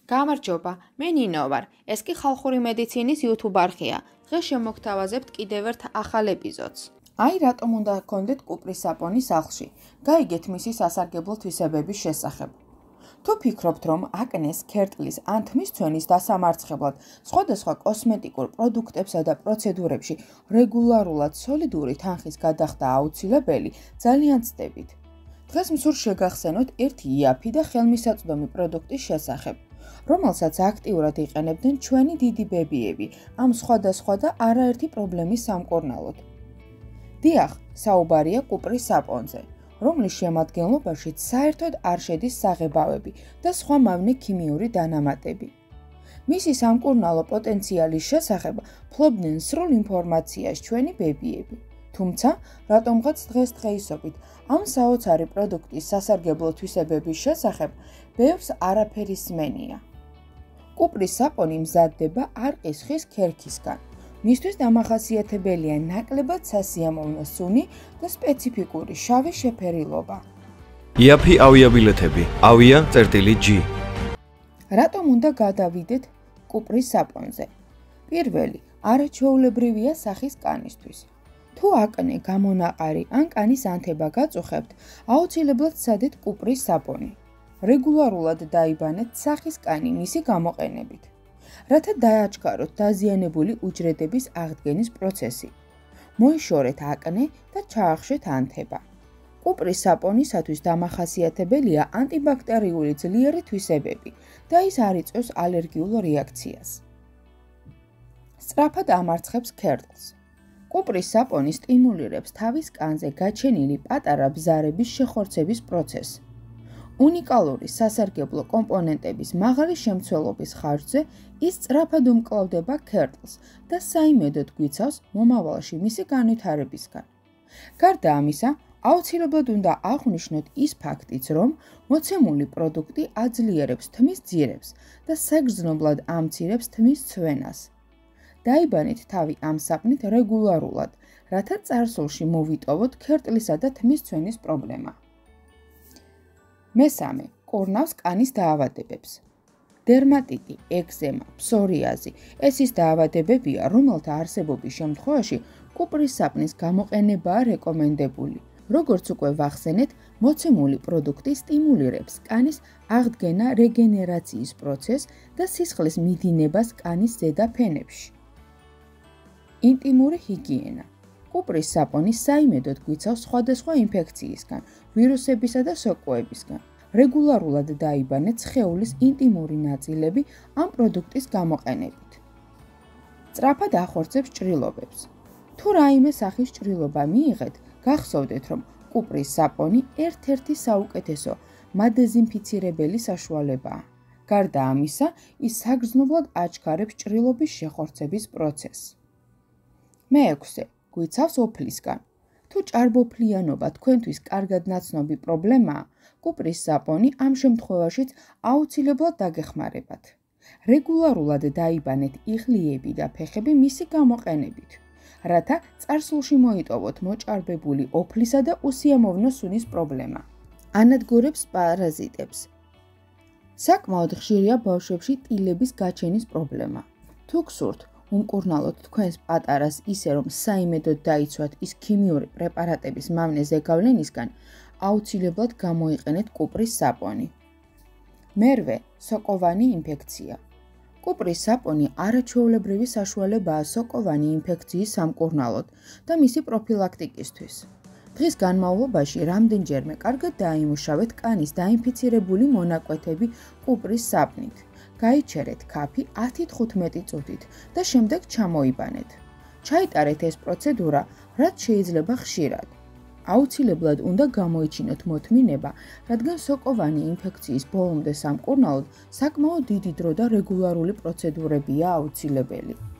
გამარჯობა, მე ნინო ვარ. ეს კი ხალხური მედიცინის YouTube არხია. დღეს შემოგთავაზებთ კიდევ ერთ ახალ ეპიზოდს. აი რატომ უნდა გქონდეთ კუპრის საპონი სახლში? გაიგეთ მისი სასარგებლო თვისებების შესახებ. თუ ფიქრობთ, რომ აკნეს, ქერტლის ან თმის ცვენის დასამარცხებლად სხვადასხვა კოსმეტიკურ პროდუქტებსა და პროცედურებში რეგულარულად სოლიდური თანხის გადახდა აუცილებელი, ძალიან ცდებით. დღეს მსურს შეგახსენოთ ერთი იაფი და ხელმისაწვდომი პროდუქტის შესახებ, რომელსაც აქტიურად იყენებდნენ ჩვენი დიდი ბებიები ამ სხვადასხვა და არაერთი პრობლემის სამკურნალოდ. დიახ, საუბარია კუპრის საპონზე, რომლის შემადგენლობაშიც საერთოდ არ შედის საღებავები და სხვა მავნე ქიმიური დანამატები. მისი სამკურნალო პოტენციალის შესახებ ფლობდნენ სრულ ინფორმაციას ჩვენი ბებიები. თუმცა, რატომღაც დღესდღეობით ამ საოცარი პროდუქტის სასარგებლო თვისებების შესახებ ბევრს არაფერი სმენია. კუპრის საპონი მზადდება არყის ხის ქერქისგან. მისთვის დამახასიათებელია ნაკლებად სასიამოვნო სუნი და სპეციფიკური შავი შეფერილობა. იაფი ავიაბილეთები, avia.g. რატომ უნდა გადავიდეთ კუპრის საპონზე? პირველი, არაჩვეულებრივია სახის კანისთვის. თუ აკნე, გამონაყარი ან კანის ანთება გაწუხებთ, აუცილებლად სცადეთ კუპრის საპონი. რეგულარულად დაიბანეთ სახის კანი მისი გამოყენებით, რათა დააჩქაროთ დაზიანებული უჯრედების აღდგენის პროცესი. მოიშორეთ აკნე და ჩაახშეთ ანთება. კუპრის საპონისათვის დამახასიათებელია ანტიბაქტერიული ძლიერი თვისებები და ის არ იწვევს ალერგიულ რეაქციას. სწრაფად ამარცხებს ქერტლს. კუპრის საპონი სტიმულირებს თავის კანზე გაჩენილი პატარა ბზარების შეხორცების პროცესს. უნიკალური სასარგებლო კომპონენტების მაღალი შემცველობის ხარჯზე ის სწრაფად უმკლავდება ქერტლს და საიმედოდ გვიცავს მომავალში მისი განვითარებისგან. გარდა ამისა, აუცილებლად უნდა აღვნიშნოთ ის ფაქტიც, რომ მოცემული პროდუქტი აძლიერებს თმის ძირებს და საგრძნობლად ამცირებს თმის ცვენას. დაიბანეთ თავი ამ საპნით რეგულარულად, რათა წარსულში მოვიტოვოთ ქერტლისა და თმის ცვენის პრობლემა. მესამე, კურნავს კანის დაავადებებს. დერმატიტი, ეგზემა, ფსორიაზი ეს ის დაავადებებია, რომელთა არსებობის შემთხვევაში კუპრის საპნის გამოყენებაა რეკომენდებული. როგორც უკვე ვახსენეთ, მოცემული პროდუქტი სტიმულირებს კანის აღდგენა რეგენერაციის პროცესს და სისხლის მიდინებას კანის ზედა ფენებში. ინტიმური ჰიგიენა. კუპრის საპონი საიმედოდ გვიცავს სხვადასხვა ინფექციისგან, ვირუსებისა და სოკოებისგან. რეგულარულად დაიბანეთ სხეულის ინტიმური ნაწილები ამ პროდუქტის გამოყენებით. სწრაფად ახორცებს ჭრილობებს. თუ რაიმე სახის ჭრილობა მიიღეთ, გახსოვდეთ, რომ კუპრის საპონი ერთ-ერთი საუკეთესო მადეზინფიცირებელი საშუალებაა. გარდა ამისა, ის საგრძნობლად აჩქარებს ჭრილობის შეხორცების პროცესს. მეექვსე, გვიცავს ოფლისგან. თუ ჭარბოფლიანობა თქვენთვის კარგად ნაცნობი პრობლემაა, კუპრის საპონი ამ შემთხვევაშიც აუცილებლად დაგეხმარებათ. რეგულარულად დაიბანეთ იღლიები და ფეხები მისი გამოყენებით, რათა წარსულში მოიტოვოთ მოჭარბებული ოფლისა და უსიამოვნო სუნის პრობლემა. ანადგურებს პარაზიტებს. საკმაოდ ხშირია ბავშვებში ტილების გაჩენის პრობლემა. თუ გსურთ უმკურნალოთ თქვენს პატარას ისე, რომ საიმედოდ დაიცვათ ის ქიმიური პრეპარატების მავნე ზეგავლენისგან, აუცილებლად გამოიყენეთ კუპრის საპონი. მერვე, სოკოვანი ინფექცია. კუპრის საპონი არაჩვეულებრივი საშუალებაა სოკოვანი ინფექციის სამკურნალოდ და მისი პროფილაქტიკისთვის. დღის განმავლობაში რამდენჯერმე კარგად დაიმუშავეთ კანის დაინფიცირებული მონაკვეთები კუპრის საპნით. გაიჩერეთ ქაფი 10-15 წუთით და შემდეგ ჩამოიბანეთ. ჩაიტარეთ ეს პროცედურა, რაც შეიძლება ხშირად. აუცილებლად უნდა გამოიჩინოთ მოთმინება, რადგან სოკოვანი ინფექციის ბოლომდე სამკურნალოდ საკმაოდ დიდი დრო და რეგულარული პროცედურებია აუცილებელი.